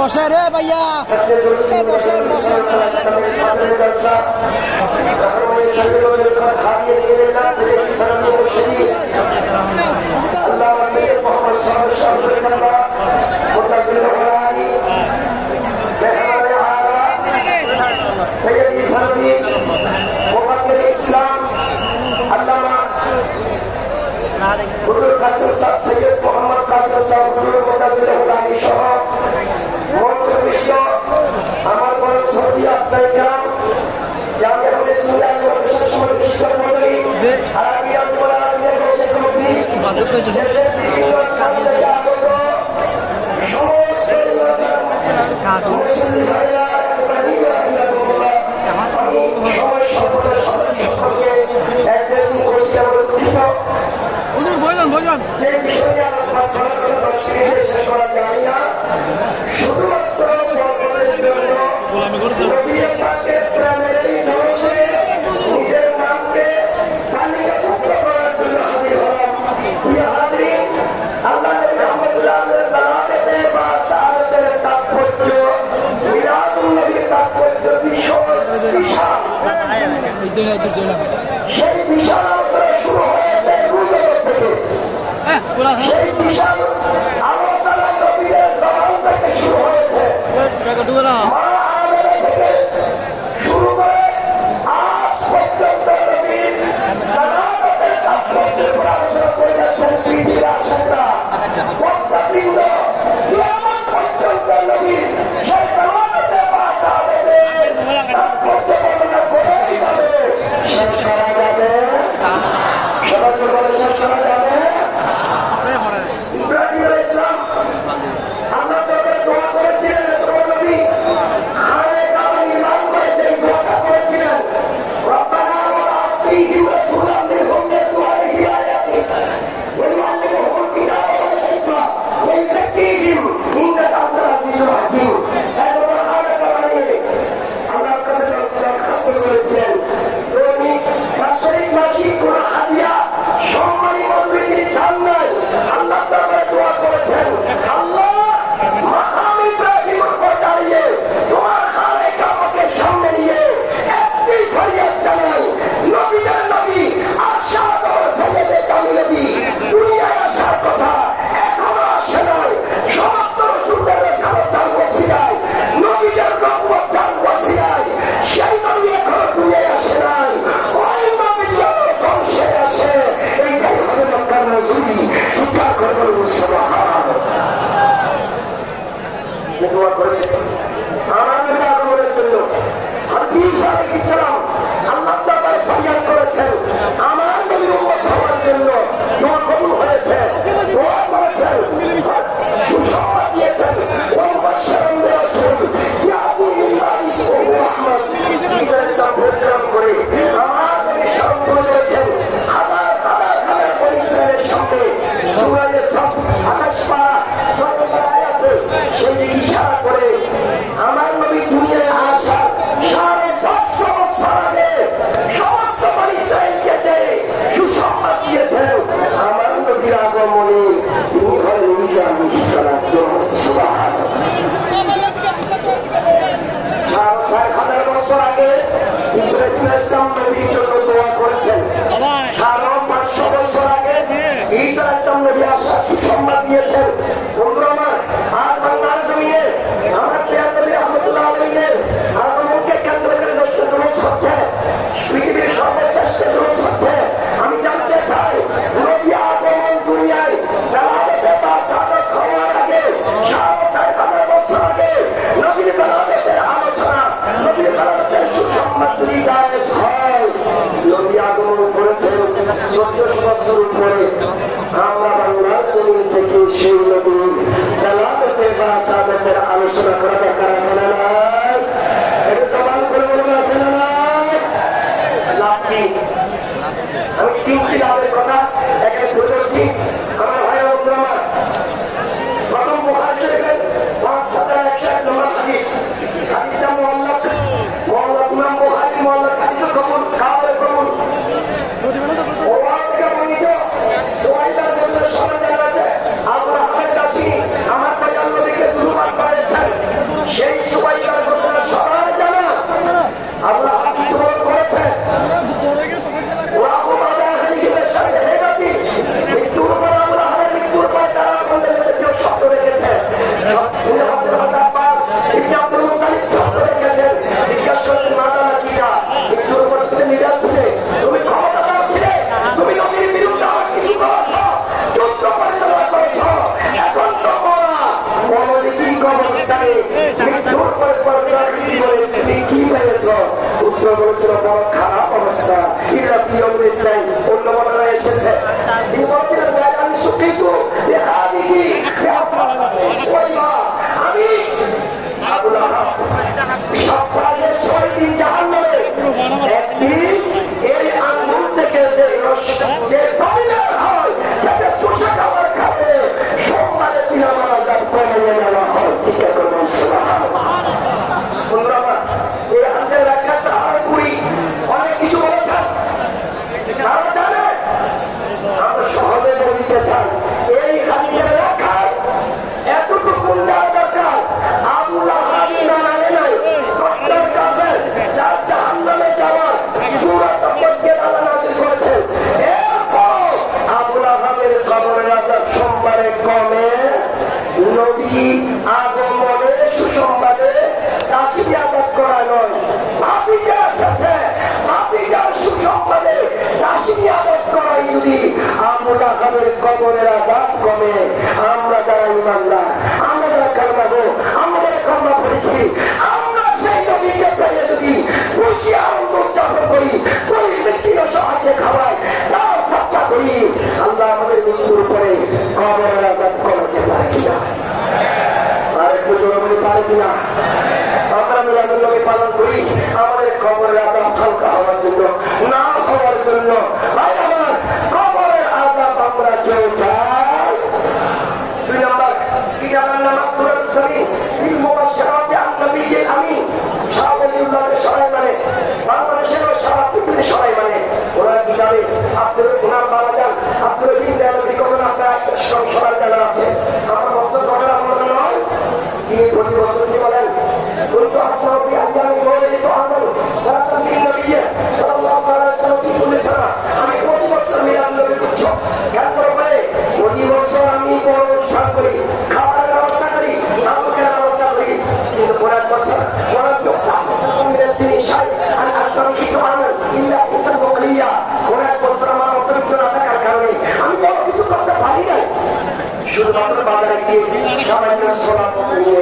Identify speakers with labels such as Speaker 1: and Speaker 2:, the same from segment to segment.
Speaker 1: বসে রে ভাইয়া, বসে বসে
Speaker 2: ইসলাম আল্লামা হুজুর কাসেম সাহেব সৈয়দ মোহাম্মদ কাসেম সাহেব হুজুর মুতাজির হুলানি সহ মঞ্চবিষ্ট আমার বড় সৌদি আসলাই গ্রাম জামিয়া হলে সুরাই ও বিশেষ মন্ত্রী মন্ডলী আরাবিয়া মোলা আরাবিয়া দেশের কমিটি দেশের বিভিন্ন স্থান থেকে আগত সমস্ত মুসলিম ভাইরা সবাই সকলের সকলকে অ্যাড্রেসিং করছি আমাদের দুঃখ যে বিষয়ে আলোচনা করার জন্য 10 মিনিটে শেষ করা যায় না, শুধুমাত্র জগতের জন্য নবী পাকের প্রেমের এই ধরসে নিজের নামকে তালিকাভুক্ত করার জন্য হাজির হলাম। ইয়া হাজিরিন, আল্লাহ নবী মুহাম্মদের বালাগতে বা সাআদাতের তাৎপর্য, মিলাদুন নবীর তাৎপর্য বিশাল। সেই বিশাল আলোচনা শুরু হয়েছে রুজের থেকে, সেই বিশাল আলোচনা নবীদের জবান থেকে শুরু হয়েছে, মা আমেনা থেকে শুরু করে আজ পর্যন্ত নবীর বালাগতের তাৎপর্যের উপর আলোচনা করে যাচ্ছেন পৃথিবীর আশাকরা বক্তাবৃন্দ। কিয়ামত পর্যন্ত নবীর সেই বালাগতের বা সাআদাতের তাৎপর্য বর্ণনা করেই যাবে। শেষ করা যাবে, সবাইকে বলে শেষ করা যাবে। ইব্রাহিম আলাইহিস সালাম আল্লাহ তাআলা দোয়া করেছিলেন, তোমার নবী খানে কাবা নির্মাণ করে যে দোয়াটা করেছিলেন, রব্বানা ওয়া আসফিহিম রাসূলান মিনহুম ইয়াতলু আলাইহিম আয়াতিক ওয়া ইউআল্লিমুহুমুল কিতাবা ওয়াল হিকমা ওয়া ইউযাক্কিহিম ইন্নাকা আনতাল আজিজুল হাকীম। এরপর খানে কাবা নিয়ে আল্লাহর কাছে দরখাস্ত করেছিলেন, তুমি বাৎসরিক মাসিক কোন হাদিয়া সম্মানী মন্ত্রী তিনি চান নাই। আল্লাহ তাআলা দোয়া করেছেন, আল্লাহ মাকাম ইব্রাহিমের উপর দাঁড়িয়ে তোমার খানে কাবাকে সামনে নিয়ে একটি ফরিয়াদ জানাই, নবীদের নবী আরশাদ ও সাইয়েদে কামিল নবী দুনিয়ায় আসার কথা এখনো আসে নাই। সমস্ত রাসূলদের রিসালাতের ওসিলায়, নবীদের নবুয়ত জান ওসিলায় সেই নবী এখনো দুনিয়ায় আসে নাই। ওই নবী যত বংশে আসে এইটাই হবে মক্কার নজরুলি। চিৎকার করে বলুন সুবহানাল্লাহ। দোয়া করেছে আমার নবী আগমনের জন্য। হাদিস আলাইহিস সালাম আল্লাহ তাআলা ফরিয়াদ করেছেন, আমার নবীর উম্মত হওয়ার জন্য দোয়া কবুল হয়েছে। দোয়া করেছেন, সুসংবাদ দিয়েছেন, ওয়া মুবাশশিরান বিরাসূল ইয়াতি মিন বাদি ইসমিহি আহমদ। নিজের সাথে প্রোগ্রাম করে আমার নবী স্মরণ করে দিয়েছেন হাজার হাজার হাজার পরিশ্রমের সঙ্গে সূরা সাফ 28 পারা 17 আয়াতে সেই ইশারা করে আমার নবী দুনিয়ায় আসার 550 বছর আগে সমস্ত বনী ইসরাঈলকে সুসংবাদ দিয়েছেন আমার নবীর আগমনে তিনি হলেন ঈসা আলাইহিস সালাম। সুবহানাল্লাহ। 6,000 বছর আগে ইব্রাহিম আলাইহিস সালাম নবীর জন্য দোয়া করেছেন। 500 বছর আগে ঈসা আলাইহিস সালাম নবী আসার সুসংবাদ দিয়েছেন। বন্ধুরা আমার, আজ বাংলার জমিনে আমার প্রিয় নবী রাহমাতুল্লাহ আলাইহির আগমনকে কেন্দ্র করে দর্শন হচ্ছে, পৃথিবীর সর্বশ্রেষ্ঠ দুরূদ হচ্ছে। আমি জানতে চাই, নবী আগমন দুনিয়ায় বেলায়েতে বা সাদত হওয়ার আগে 5,500 বছর আগে নবীর বেলায়েতের আলোচনা, নবীর বেলায়েতের সুসংবাদ যদি জায়েজ হয় খারাপ অবস্থা। অন্য বর্ণনা এসেছে তিনি বলছিলেন আমি সুখিত আমি আবুল আহাব সপ্তাহের 6 দিন জাহান্নামে, একদিন এই আঙ্গুর থেকে যে পরিমাণ হয় সেটা শোষা খাবার খাবে, সোমবারে দিন আমার আজাব কমিয়ে নেওয়া হয়। ঠিক আছে বন্ধুরা, এই হাতের একটা সাহারপুরি অনেক কিছু বলেছেন, তারা জানে আমরা সহজে বলিতে চাই। এই হাতের রক্ষায় এতটুকু যাওয়া দরকার। আবুল আহাব না মানে নাই ডক্টর কাফের যার জাহান্নামে যাওয়ার সূরা সম্পর্কে আল্লাহ নাযিল করেছেন। এরপর আবুল আহাবের কবরের আযাব সোমবারে কমে, নবী আগমনের সুসংবাদে তাসবিহ আদাব করা নয়, ভাতিজা এসেছে, ভাতিজার সুসংবাদে তাসবিহ আদাব করাই যদি আবুল আহাবের কবরের আযাব কমে। আমরা যারা ঈমানদার, আমরা যারা কালমাগো, আমরা কালমা পড়েছি, আমরা সেই নবীকে পেয়ে যদি খুশি আনন্দ উদযাপন করি, গরিব মিসকিন সহায়কে খাওয়াই, তার সাক্ষা করি, আল্লাহ আমাদের মৃত্যুর পরে কবরের আযাব কমাতে পারে কিনা? আরেকটু জোরে বলে পারে কিনা? আমরা মিলাদুন নবী পালন করি আমাদের কবরের আযাব হালকা হওয়ার জন্য, না হওয়ার জন্য। ভাই আমার কবরের আযাব আমরা কেউ চাই। 2 নম্বর কিতাবের নাম আব্দুল সামিন ফিল মুবাশশারাতি আন নবিয়্যিল আমিন। শাহওয়ালিউল্লাহকে সবাই মানে, বাংলাদেশের সারা পৃথিবীর সবাই মানে। ওনার কিতাবে আব্দুল ওনার বাবাজান আব্দুল রহিম দেওয়ালের বিকল্প আপনার সবার জানা আছে। আমার বছর ঘটনা বলতে নয়, তিনি প্রতি বছর কি বলেন, কিন্তু আসসালামু আলাইকুম ওয়ালাইকুম আসসালাম সালাতুন নবিয়্য সাল্লাল্লাহু আলাইহি ওয়াসাল্লাম কি বলেছেন, আমি প্রতি বছর মিলাদ নবী উৎসব গান করে প্রতি বছর আমি বড় অনুষ্ঠান করি, খাবারের ব্যবস্থা করি, নামকের ব্যবস্থা করি, কিন্তু পরের বছর পরের বছর আমার অতিরিক্ত না থাকার কারণে আমি বড় কিছু করতে পারি নাই। শুধুমাত্র বাজারে গিয়ে সামান্য সোনা নিয়ে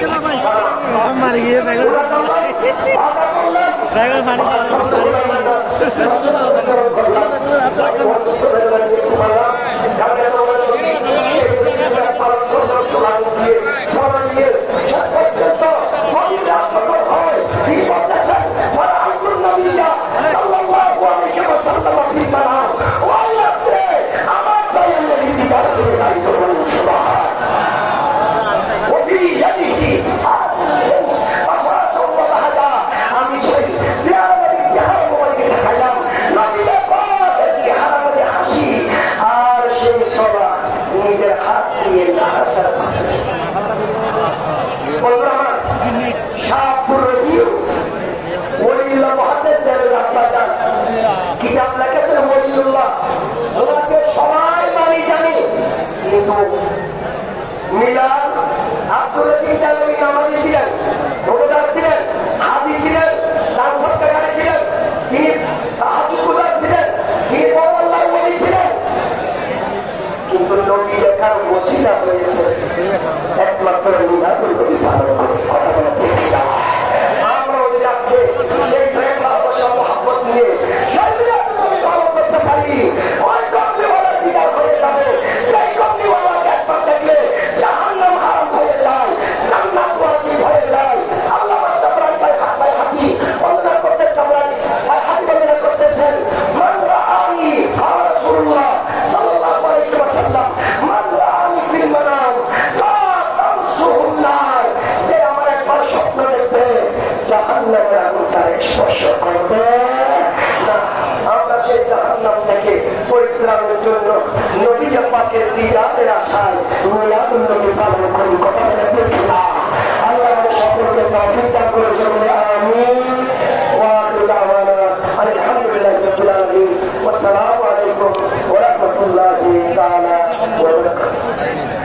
Speaker 2: কিতাব লেখেছেন ওলিউল্লাহ, ওনাকে সবাই মানি জানি, কিন্তু মিলাদ আব্দুল রহিম দেওয়ালি নামাজি ছিলেন, রোজাদার ছিলেন, হাজি ছিলেন, দান সৎকারী ছিলেন, তিনি তাহাজ্জুদ ছিলেন, তিনি বড় আল্লাহর ওলি ছিলেন, কিন্তু নবী দেখার ওসিলা হয়েছে একমাত্র মিলাদুল নবী পালন করে। কথা বলা ঠিক না? আমরা ওদের আছে সেই প্রেম ভালোবাসা মহব্বত নিয়ে পালন করতে পারি। ওই কমলিওয়ালা দিদার হয়ে যাবে, সেই কমলিওয়ালা একবার দেখলে জাহান্নাম হারাম হয়ে যায়, জান্নাত ওয়াজিব হয়ে যায়। আল্লাহ হাঁটি বন্দনা করতে হাঁটি বন্দনা করতেছেন, মান রাআনি রাসূলুল্লাহ সাল্লাল্লাহু আলাইহি ওয়াসাল্লাম মান রাআনি ফিল মানাম লা তামসুহুন নার। যে আমার একবার স্বপ্ন দেখবে জাহান্নামের আগুন তার স্পর্শ করবে না। আমরা সেই জাহান্নাম থেকে পরিত্রাণের জন্য নবী পাকের দিদারের আশায় মিলাদুন নবী পালন করি। কথা বলে